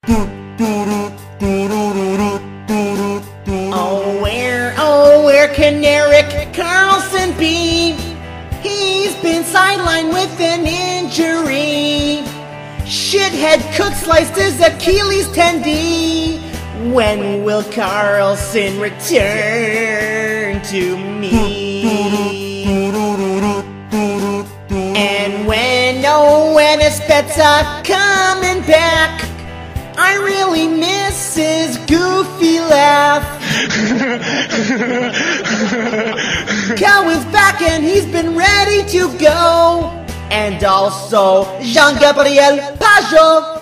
Oh, where can Erik Karlsson be? He's been sidelined with an injury. Shithead Cook sliced his Achilles tendon. When will Karlsson return to me? And when is Spezza coming back? I really miss his goofy laugh. Cowan's back and he's been ready to go. And also Jean-Gabriel Pajot.